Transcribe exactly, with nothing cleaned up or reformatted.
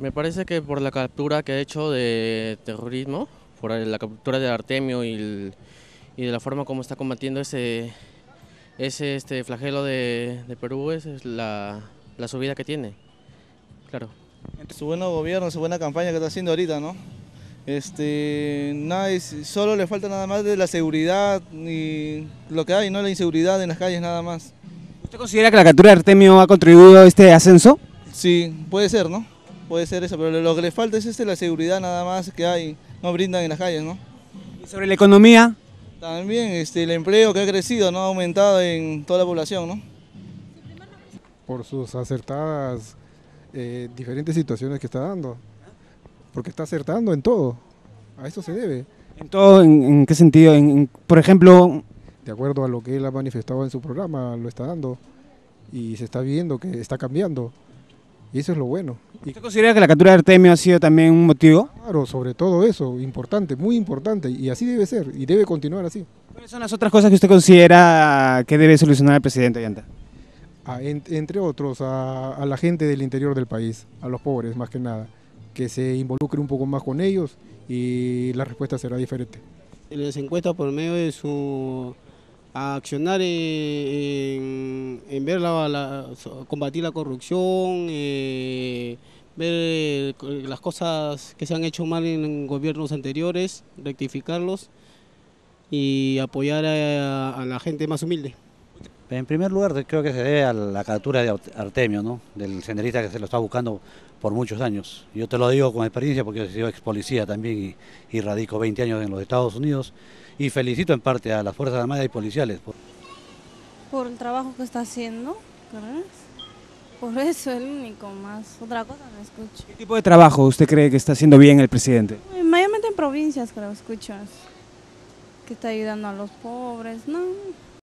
Me parece que por la captura que ha hecho de terrorismo, por la captura de Artemio y, el- y de la forma como está combatiendo ese, ese este flagelo de, de Perú, esa es la, la subida que tiene, claro. Su buen gobierno, su buena campaña que está haciendo ahorita, ¿no? Este, nada, es- solo le falta nada más de la seguridad y lo que hay, ¿no? La inseguridad en las calles nada más. ¿Usted considera que la captura de Artemio ha contribuido a este ascenso? Sí, puede ser, ¿no? Puede ser eso, pero lo que le falta es este, la seguridad nada más que hay, no brindan en las calles, ¿no? ¿Y sobre la economía? También este, el empleo que ha crecido, ¿no? Ha aumentado en toda la población, ¿no? Por sus acertadas eh, diferentes situaciones que está dando, porque está acertando en todo, a eso se debe, ¿En todo? ¿En, en qué sentido? En- en- por ejemplo, de acuerdo a lo que él ha manifestado en su programa, lo está dando y se está viendo que está cambiando, y eso es lo bueno. Y ¿usted considera que la captura de Artemio ha sido también un motivo? claro, sobre todo eso, importante, muy importante, y así debe ser, y debe continuar así. ¿Cuáles son las otras cosas que usted considera que debe solucionar el presidente Ollanta? A- en- entre otros, a, a la gente del interior del país, a los pobres más que nada, que se involucre un poco más con ellos y la respuesta será diferente. Les encuesta por medio de su accionar eh, en, en ver la, la- combatir la corrupción, eh, ver eh, las cosas que se han hecho mal en gobiernos anteriores, rectificarlos y apoyar a, a la gente más humilde. En primer lugar, creo que se debe a la captura de Artemio, ¿no? Del senderista que se lo está buscando por muchos años. Yo te lo digo con experiencia porque he sido ex policía también y, y radico veinte años en los Estados Unidos y felicito en parte a las Fuerzas Armadas y policiales. Por... por el trabajo que está haciendo, ¿crees? Por eso el único, más otra cosa no escucho. ¿Qué tipo de trabajo usted cree que está haciendo bien el presidente? Mayormente en provincias creo escucho eso, que está ayudando a los pobres, ¿no?